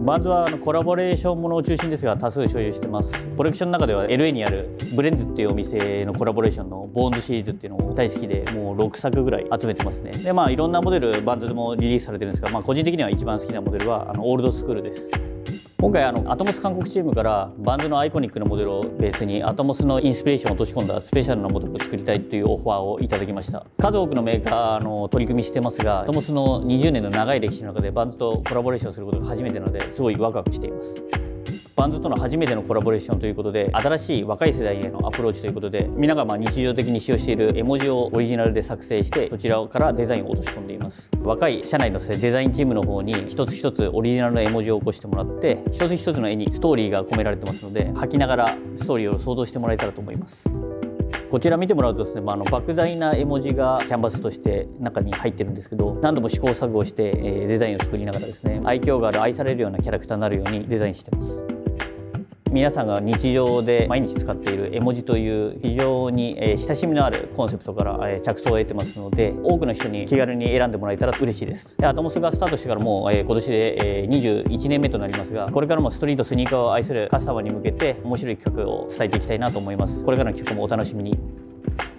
バンズはコラボレーションものを中心ですが多数所有してます。コレクションの中では LA にあるブレンズっていうお店のコラボレーションのボーンズシリーズっていうのを大好きで、もう6作ぐらい集めてますね。でいろんなモデルバンズでもリリースされてるんですが、個人的には一番好きなモデルはオールドスクールです。今回アトモス韓国チームからバンズのアイコニックなモデルをベースにアトモスのインスピレーションを落とし込んだスペシャルなモデルを作りたいというオファーをいただきました。数多くのメーカーの取り組みしてますが、アトモスの20年の長い歴史の中でバンズとコラボレーションすることが初めてなので、すごいワクワクしています。バンズとの初めてのコラボレーションということで、新しい若い世代へのアプローチということで、皆が日常的に使用している絵文字をオリジナルで作成して、そちらからデザインを落とし込んでいます。若い社内のデザインチームの方に一つ一つオリジナルの絵文字を起こしてもらって、一つ一つの絵にストーリーが込められてますので、描きながらストーリーを想像してもらえたらと思います。こちら見てもらうとですね、莫大な絵文字がキャンバスとして中に入ってるんですけど、何度も試行錯誤してデザインを作りながらですね、愛嬌がある愛されるようなキャラクターになるようにデザインしてます。皆さんが日常で毎日使っている絵文字という非常に親しみのあるコンセプトから着想を得てますので、多くの人に気軽に選んでもらえたら嬉しいです。アトモスがスタートしてからもう今年で21年目となりますが、これからもストリートスニーカーを愛するカスタマーに向けて面白い企画を伝えていきたいなと思います。これからの企画もお楽しみに。